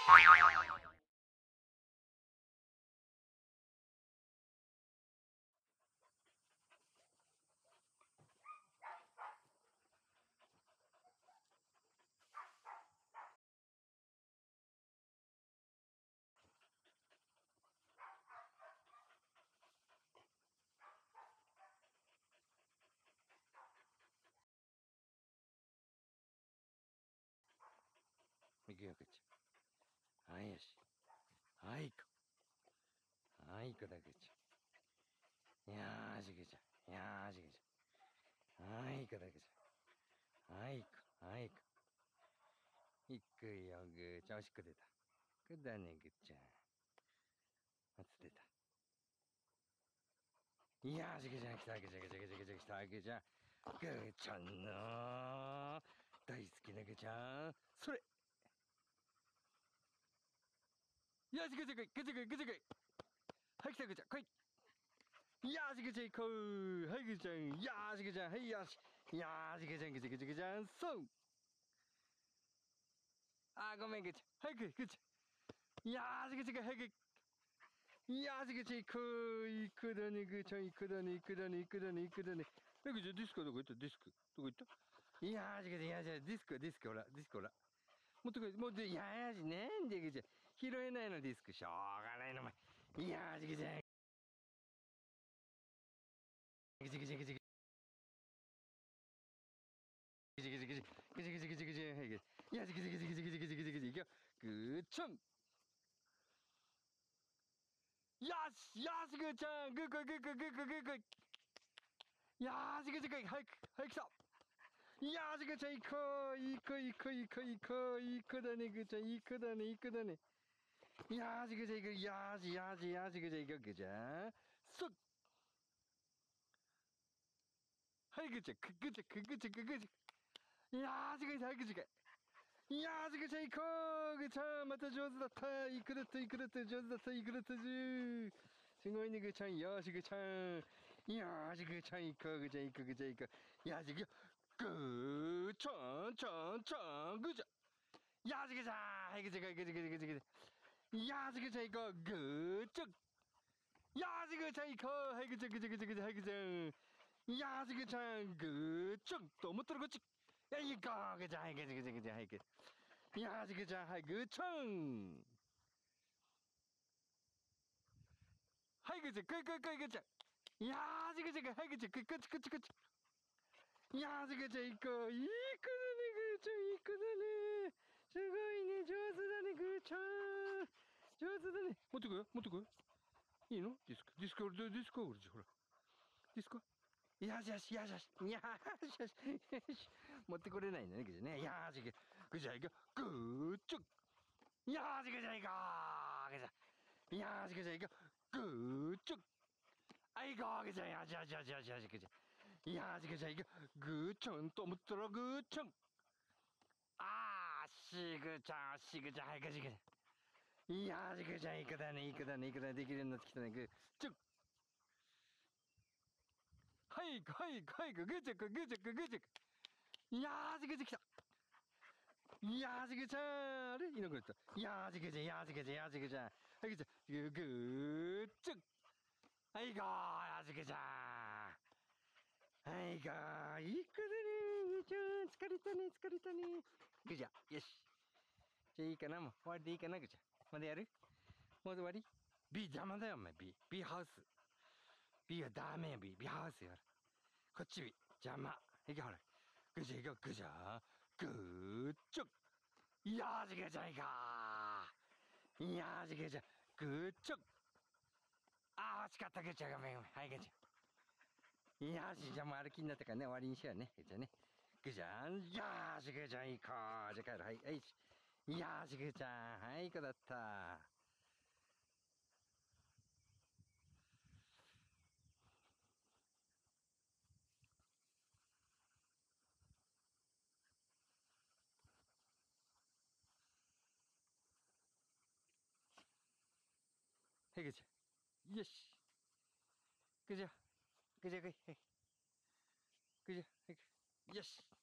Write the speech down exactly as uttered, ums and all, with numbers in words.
行くよ、くっちゃん。はい、よし。はい、行く。はい、行くだ、くっちゃん。いやーし、くっちゃん。いやーし、くっちゃん。はい、行くだ、くっちゃん。はい、行く。はい、行く。行くよ、ぐーちゃん。おしっこ出た。くだね、ぐっちゃん。あつ出た。いやーし、ぐちゃん。来た、ぐちゃぐちゃぐちゃぐちゃ来た、ぐちゃん。ぐーちゃんの大好きなぐちゃん。それ。よし、ぐちゃぐちゃぐちゃぐちゃぐちゃ。はい、来た、ぐちゃん。来い。いやーし、ぐちゃん、行こう。はい、ぐちゃん。いやーし、ぐちゃん。はい、よし。いやーし、ぐちゃん、ぐちゃぐちゃぐちゃん。そう。あー、ごめん、ぐちゃん。はい、ぐちゃん。いやーし、ぐちゃん。はい、ぐちゃん。いやーし、ぐちゃん、行こう。行くだね、ぐちゃん。行くだね、行くだね、行くだね、行くだね。え、ぐちゃん、ディスコどこ行ったディスコ。どこ行ったいやーし、ぐちゃん、いやーし、ディスコ、ディスコ、ほら、ディスコ、ほら。もっとこい、もっと、いやーし、なんで、ぐちゃん。拾えないの、ディスク。しょうがないの、お前。いやーし、ぐちゃん。ぐちゃぐちゃぐちゃぐちゃ。ぐちゃぐちゃぐちゃぐちゃぐちゃぐちゃぐちゃはい、ぐちゃ。いやーし、ぐちゃぐちゃぐちゃぐちゃぐちゃぐちゃぐちゃ。いくよ。ぐーちゃん。よしよし、ぐーちゃん。ぐーこいぐーこいぐーこいぐーこい。よーし、ぐーちゃん、早く、早く来た。いやーし、ぐーちゃん、行こう。行こう、行こう、行こう、行こう。行こうだね、ぐーちゃん。行こうだね、行こうだね。いやーし、ぐーちゃん、行こう。よーし、よーし、よーし、ぐーちゃん、行こう、ぐーちゃん。そっ。はい、ぐーちゃん、ぐーちゃん、ぐーちゃん、ぐーちゃん。いやーし、ぐーちゃん、早く行こう。いやーし、ぐーちゃん、行こう。ぐーちゃん、また上手だった。行くだった、行くだった、上手だった、行くだったじゅー。すごいね、ぐーちゃん。よーし、ぐーちゃん。よーし、ぐーちゃん、行こう、ぐーちゃん、行こう、ぐーちゃん、行こう。よーし、行くよ。ぐーちゃん、ちゃん、ちゃん、ぐーちゃん。よーし、ぐーちゃん。はい、ぐーちゃん、ぐーちゃん、ぐーちゃん、ぐーちゃん、ぐーちゃん。よーし、ぐーちゃん、行こう。ぐーちゃん。よーし、ぐーちゃん、行こう。はい、ぐーちゃん、ぐーちゃん、ぐーちゃん、ぐーちゃん、はい、ぐーちゃん。よーし、ぐーちゃん、ぐーちゃん。と思ったらこっち。はい、行こう。ぐーちゃん、はい、ぐーちゃん、ぐーちゃん、ぐーちゃん、はい、ぐーちゃん。よーし、ぐーちゃん、はい、ぐーちゃん。はい、ぐーちゃん、来い来い来い、ぐーちゃん。よーし、ぐーちゃん、はい、ぐーちゃん、こっちこっちこっち。よーし、ぐーちゃん、行こう。いい子だね、ぐーちゃん、いい子だね。すごいね、上手だね、ぐーちゃん。上手だね。持ってこいよ、持ってこいよ。いいのディスコ、ディスコ、ディスコ、ほら。ディスコ。よしよしよしよし。よしよしよし。持ってこれないんだね、ぐじゃね。よーし、ぐじゃいくよ。ぐーちょ。よーし、ぐじゃいこう。ぐじゃ。よーし、ぐじゃいくよ。ぐーちょ。あいこう、ぐじゃ。よしよしよしよしよし、ぐじゃ。よーし、ぐじゃいくよ。ぐーちょんと思ったらぐーちょん。あー、しぐちゃん、しぐちゃん、はい、ぐじぐじ。よーし、ぐじゃ、いくだね、いくだね、いくだね、できるようになってきたね、ぐーちょん。はい、はい、はい、ぐーちょん、ぐーちょん、ぐーちょん。よーし、ぐじ来た。いやーしぐちゃんあれいなくなった。いやーしぐちゃん、いやーしぐちゃん、いやーしぐちゃん。はい、ぐちゃん。ぐぐーちゃん。はい、ごー、やーしぐちゃん。はい、ごー。いい子だねぐちゃん。疲れたね、疲れたね。ぐちゃん、よし。じゃあいいかなもう。終わりでいいかなぐちゃん。まだやるもう終わり ?B 邪魔だよ、お前。B。B ハウス。B はダメよ、B。B ハウスよ。こっち B。邪魔。いけ、ほら。ぐちゃん、いこう。ぐちゃん。ぐーちゃん。いやーしぐちゃん、いこう。いやーしぐちゃん。ぐーちゃん。あー、惜しかった、ぐーちゃん。ごめん、ごめん。はい、ぐーちゃん。いやーし、じゃあもう歩きになったからね、終わりにしようね。ぐーちゃんね。ぐーちゃん。いやーし、ぐーちゃん、行こう。じゃあ帰る。はい、はい。いやーし、ぐーちゃん。はい、いい子だった。はい、ぐーちゃん。よし。ぐーちゃん。ぐーちゃん、来い。はい。ぐーちゃん、はい。よし。